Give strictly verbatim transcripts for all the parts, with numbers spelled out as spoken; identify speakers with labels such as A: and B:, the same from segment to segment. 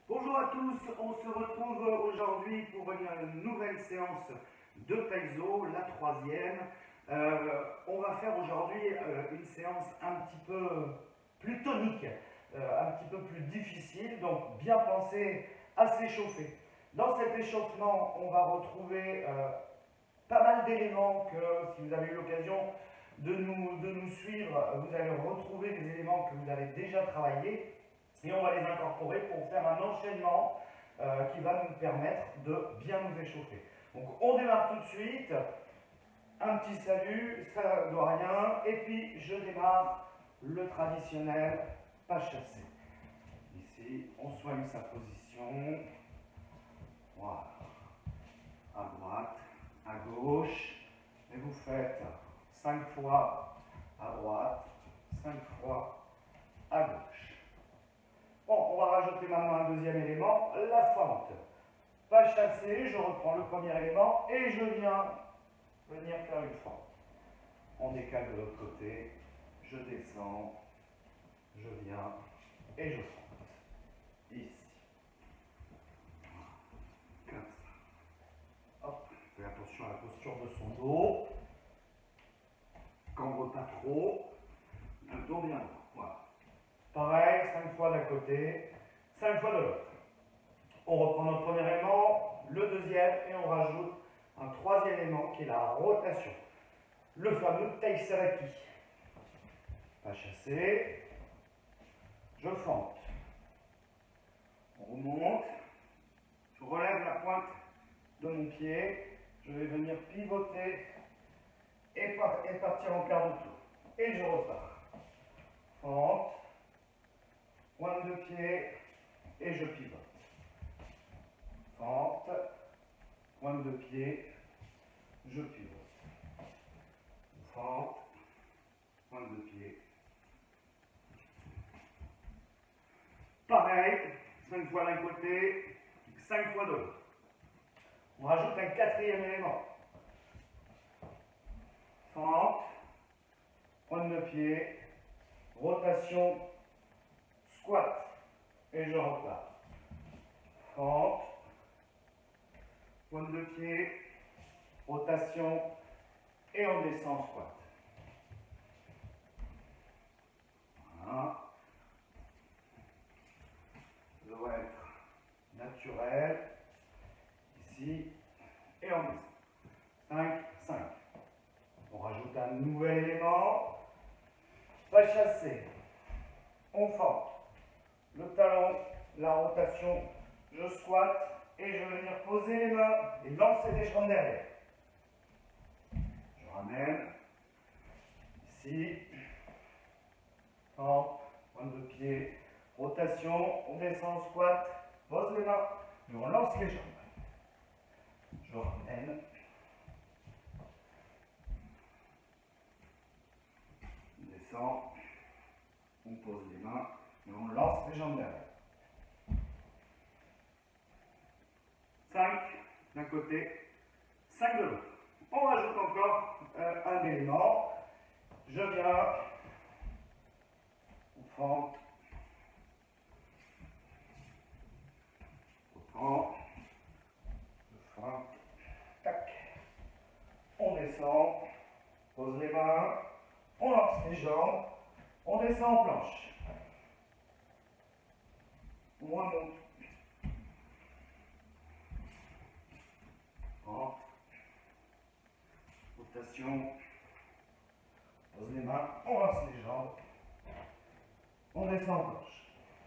A: Bonjour à tous, on se retrouve aujourd'hui pour une nouvelle séance de Taïso, la troisième. Euh, on va faire aujourd'hui euh, une séance un petit peu plus tonique, euh, un petit peu plus difficile, donc bien penser à s'échauffer. Dans cet échauffement, on va retrouver euh, pas mal d'éléments que, si vous avez eu l'occasion de nous, de nous suivre, vous allez retrouver des éléments que vous avez déjà travaillés. Et on va les incorporer pour faire un enchaînement euh, qui va nous permettre de bien nous échauffer. Donc on démarre tout de suite. Un petit salut, ça ne doit rien. Et puis je démarre le traditionnel pas chassé. Ici, on soigne sa position. Voilà. À droite, à gauche. Et vous faites cinq fois à droite, cinq fois à gauche. Bon, on va rajouter maintenant un deuxième élément, la fente. Pas chassé, je reprends le premier élément et je viens venir faire une fente. On décale de l'autre côté, je descends, je viens et je fente. Ici. Comme ça. Hop, fais attention à la posture de son dos. Cambre pas trop. Le dos bien droit. Voilà. Pareil, cinq fois d'un côté, cinq fois de l'autre. On reprend notre premier élément, le deuxième, et on rajoute un troisième élément qui est la rotation. Le fameux Taïso. Pas chassé, je fente. On remonte, je relève la pointe de mon pied, je vais venir pivoter et partir en quart de tour. Et je repars. Fente. Pointe de pied et je pivote. Fente, pointe de pied, je pivote. Fente, pointe de pied. Pareil, cinq fois d'un côté, cinq fois de l'autre. On rajoute un quatrième élément. Fente, pointe de pied, rotation, squat, et je repars. Fente, pointe de pied, rotation, et on descend squat. Voilà. Ça doit être naturel. Ici, et on descend. cinq, cinq. On rajoute un nouvel élément. Pas chassé. On fente. Le talon, la rotation, je squatte et je vais venir poser les mains et lancer les jambes derrière. Je ramène. Ici. Fente, pointe de pied, rotation, on descend, squat, pose les mains et on lance les jambes. Je ramène. On descend. On pose les mains et on lance les jambes derrière. cinq d'un côté, cinq de l'autre. On rajoute encore euh, un élément. Je viens, on fente, on prend, je fente, tac. On descend, pose les mains, on lance les jambes, on descend en planche. On remonte. Fente. Rotation. Pose les mains, on lance les jambes. On descend en planche.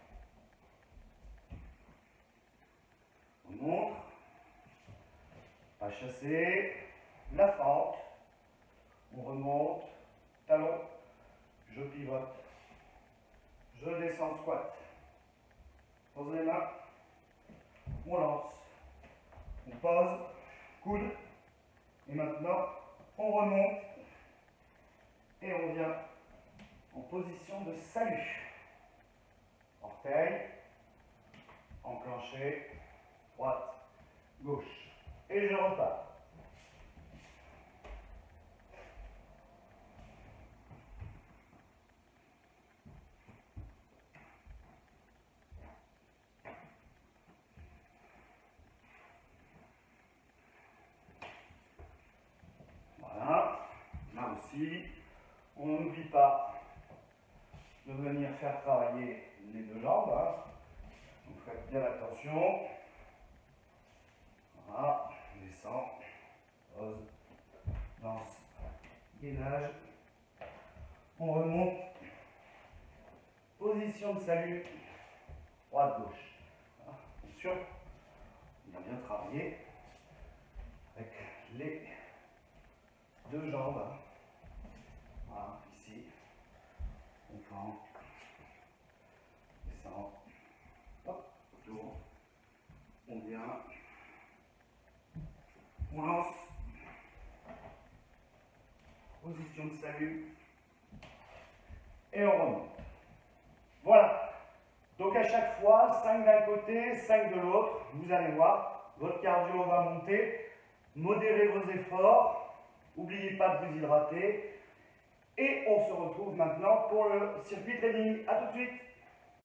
A: On monte. Pas chassé. La fente. On remonte. Talon. Je pivote. Je descends squat. Pose les mains. On lance. On pose. Coude. Et maintenant, on remonte. Et on vient en position de salut. Orteil. Enclenché. Droite. Gauche. Et je repars. venir faire travailler les deux jambes. Hein. Donc faites bien attention. Voilà, descend, pose, lance, gainage. On remonte. Position de salut. Droite-gauche. Voilà. Bien sûr, on a bien travaillé avec les deux jambes. Voilà, ici. On prend, descend, hop, autour, on vient, on lance, position de salut, et on remonte. Voilà. Donc à chaque fois, cinq d'un côté, cinq de l'autre, vous allez voir, votre cardio va monter, modérez vos efforts, n'oubliez pas de vous hydrater, et on se retrouve maintenant pour le circuit training. A tout de suite.